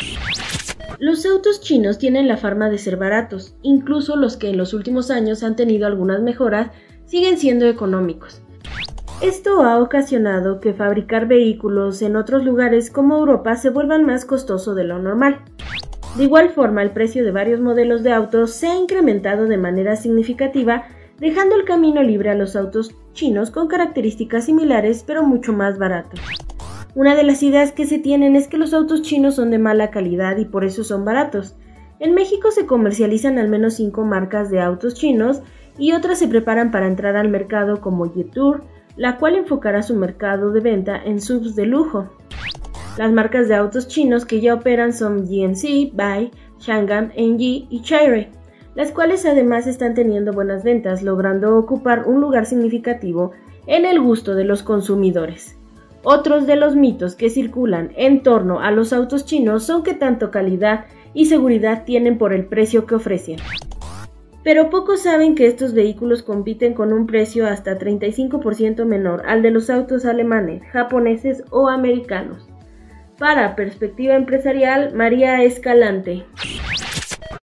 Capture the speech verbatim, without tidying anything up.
Los autos chinos tienen la fama de ser baratos, incluso los que en los últimos años han tenido algunas mejoras siguen siendo económicos. Esto ha ocasionado que fabricar vehículos en otros lugares como Europa se vuelvan más costoso de lo normal. De igual forma, el precio de varios modelos de autos se ha incrementado de manera significativa, dejando el camino libre a los autos chinos con características similares pero mucho más baratos. Una de las ideas que se tienen es que los autos chinos son de mala calidad y por eso son baratos. En México se comercializan al menos cinco marcas de autos chinos y otras se preparan para entrar al mercado como Jetour, la cual enfocará su mercado de venta en S U Vs de lujo. Las marcas de autos chinos que ya operan son G M C, Bai, Changan, N G y Chery, las cuales además están teniendo buenas ventas, logrando ocupar un lugar significativo en el gusto de los consumidores. Otros de los mitos que circulan en torno a los autos chinos son que tanto calidad y seguridad tienen por el precio que ofrecen. Pero pocos saben que estos vehículos compiten con un precio hasta treinta y cinco por ciento menor al de los autos alemanes, japoneses o americanos. Para Perspectiva Empresarial, María Escalante.